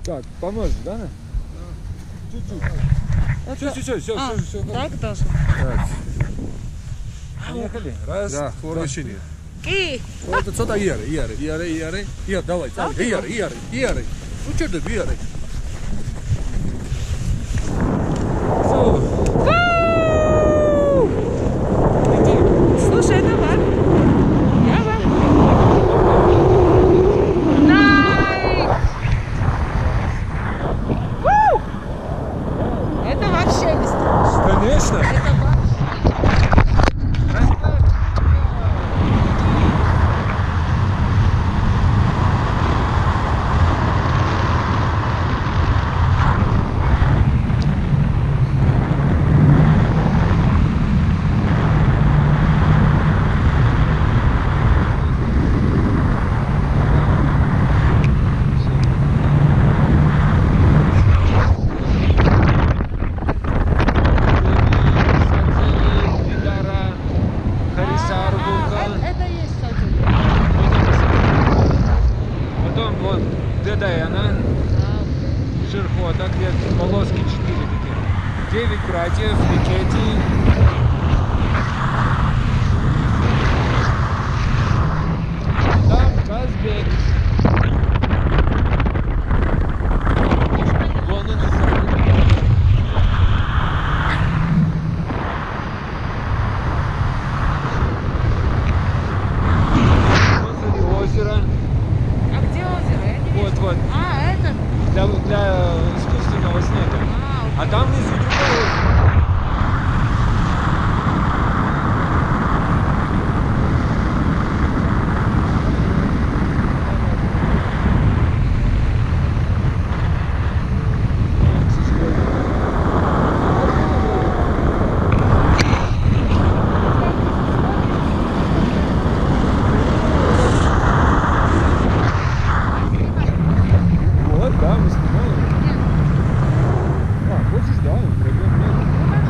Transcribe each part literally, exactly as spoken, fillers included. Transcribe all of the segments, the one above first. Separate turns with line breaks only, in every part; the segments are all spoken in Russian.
Так, поможешь, да? Чуть-чуть. Все, все, все, все,
а,
все, все.
Так должно.
Так. Поехали. Раз.
Да, поручение.
Ки.
Вот это сюда, Яры, Яры, Яры, Яры. Яр, давай, Яры, Яры, Яры. Ну что ты, Яры?
Слушай, давай. Давай. Най! Это вообще не страшно.
Конечно.
Это вообще.
Ширхота, где полоски четыре такие. Девять братьев, Микети. Там Казбек. Вон он. Озеро.
А где озеро? Я не
Вот,
вижу.
вот.
А, это?
Для, для искусственного снега.
А,
А там внизу другое озеро. Вот, да, мы снимаем. А, хочешь, да, пройдем.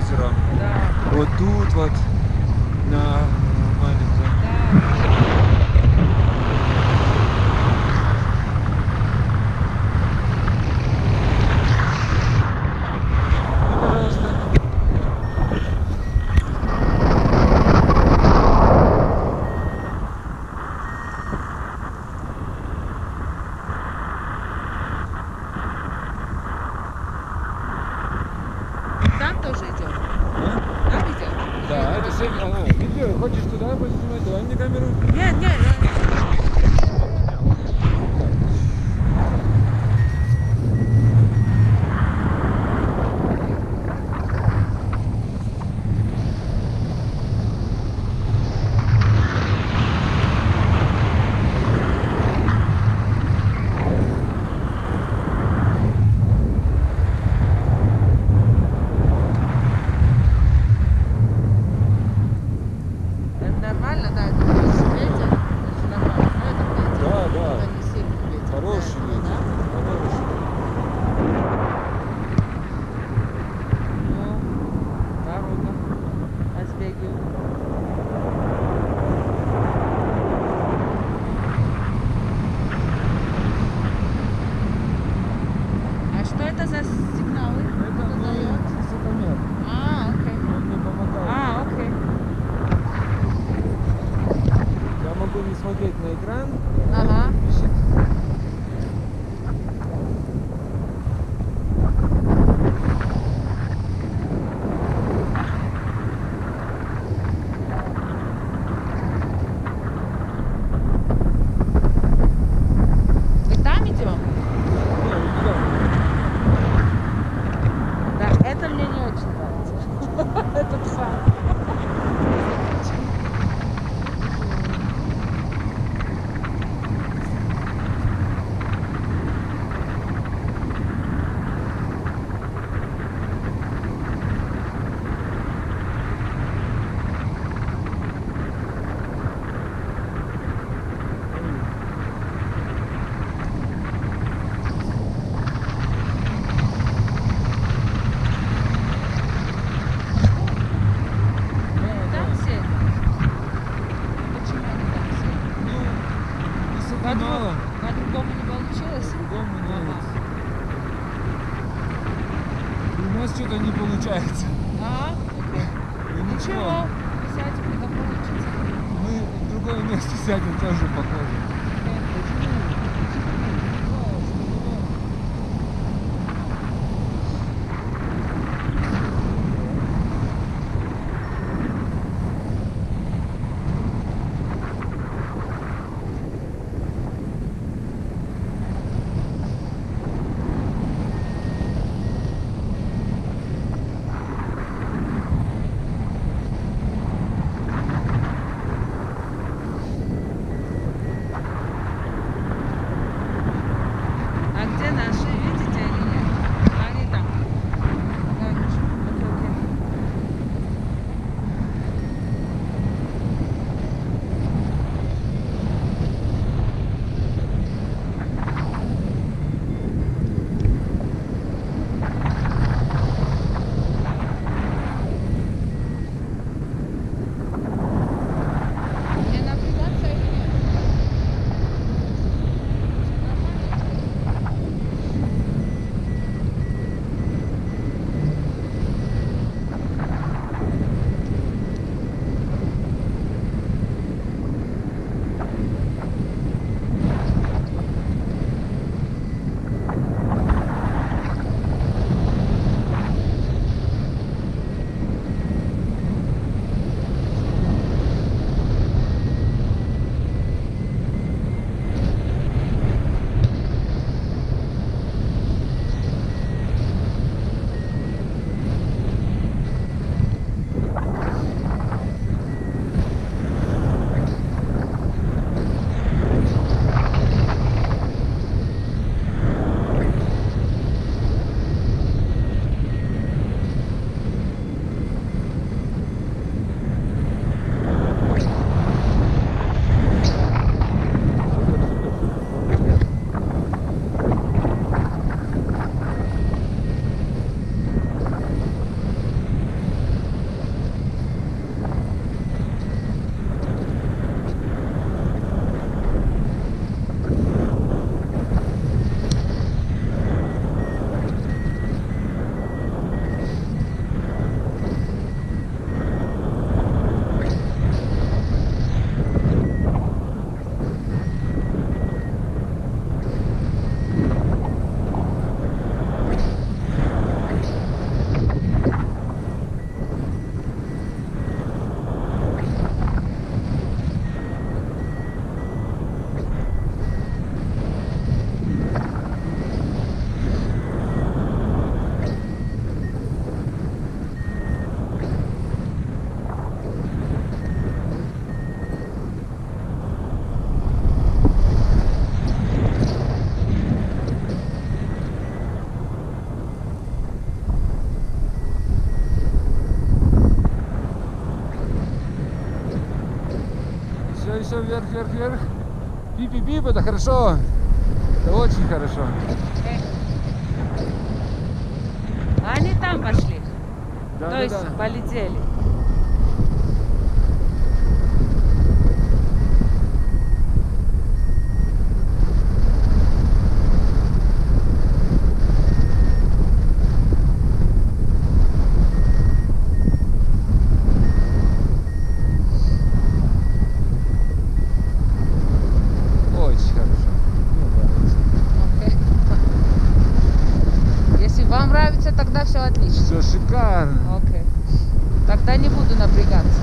озером.
Да.
Вот тут вот на маленьком.
Да.
Ну, пожалуйста.
Там тоже идем.
А?
Там идем.
Да, это все. А, видео, хочешь туда поснимать? Давай мне камеру.
Нет, нет, нет. Это нормально, да, это хороший ветер. Это нормально, но это ветер.
Да, да.
Это не сильный ветер.
Хороший
Да,
ветер.
да.
Хороший. Ну, дорога.
Азбегию. А что это за сигналы?
Это
Кто
мой
дает?
высотомер.
А, окей.
Он мне помогает.
А, окей.
Я могу не смотреть на экран.
Ага.
Он пишет.
Мы там идем?
Не, идем.
Да, это мне не очень нравится. Этот сам. Там сели. Почему они там сели?
Ну, высоты
По-другому,
мало.
по-другому не получилось?
По-другому нет.
Ага.
У нас что-то не получается.
А, окей.
Ну,
Ничего, сядем, когда получится.
Мы в другое место сядем, тоже похоже.
А где наши, видите или нет? А они там. Да, вижу. Окей, окей. Мне наблюдаться или нет? Нормально?
вверх, вверх, вверх. Пип-пип-пип, это хорошо. Это очень хорошо.
Они там пошли.
Да,
То
да,
есть
да.
полетели.
Очень хорошо. Мне нравится.
Окей. Если вам нравится, тогда все отлично.
Все шикарно.
Окей. Тогда не буду напрягаться.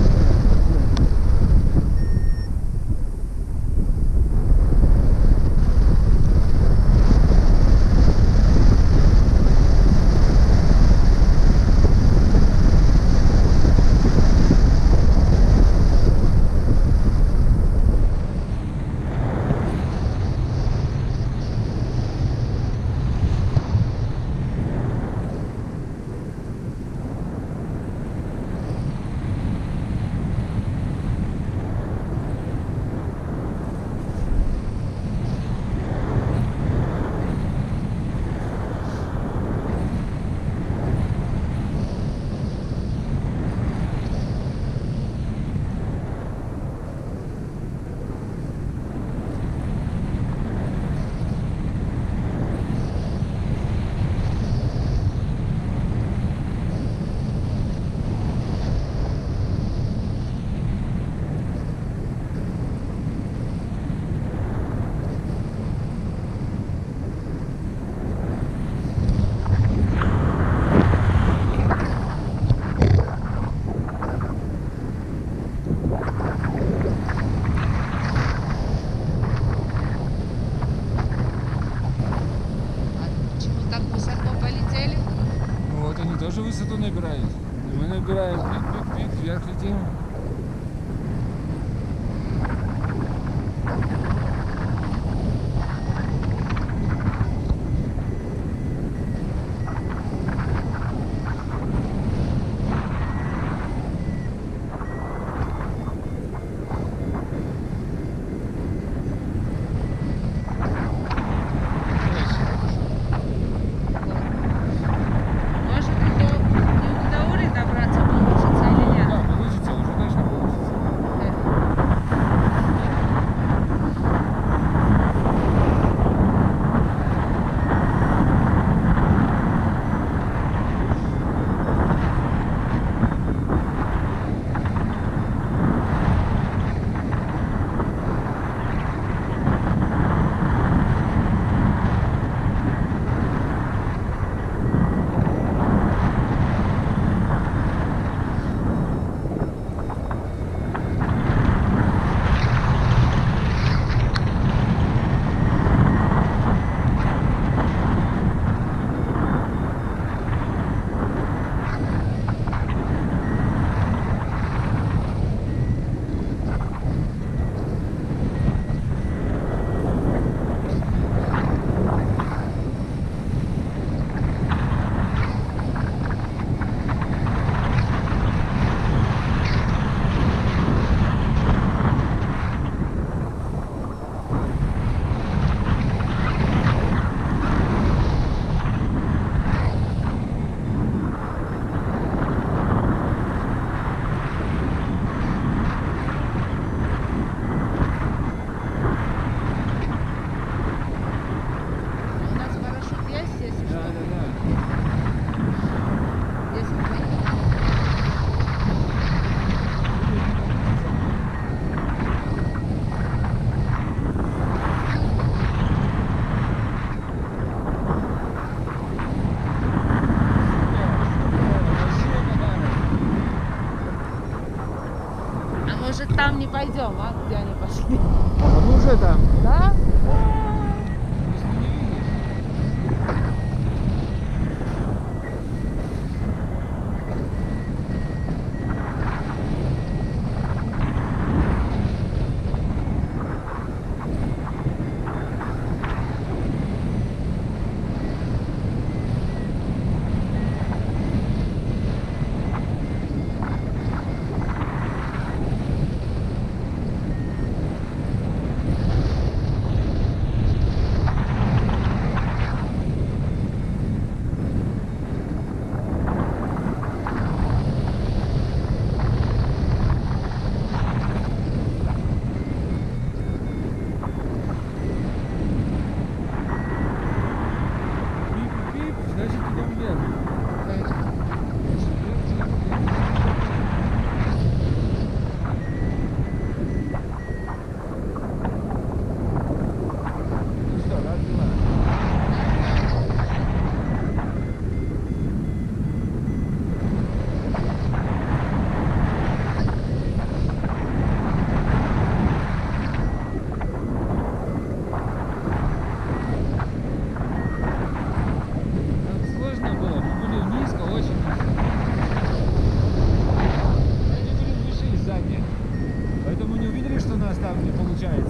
А почему так высоко полетели?
Ну вот они тоже высоту набирают. И мы набираем пик-пик-пик, вверх летим.
Может, и до, не до уровня добраться получится или нет?
Да, получится, уже точно получится.
У нас парашют есть, если
Да,
что?
да, да.
Если вы- А может там не пойдем, а? Где они пошли?
А мы уже там.
Да?
Если не видишь. получается.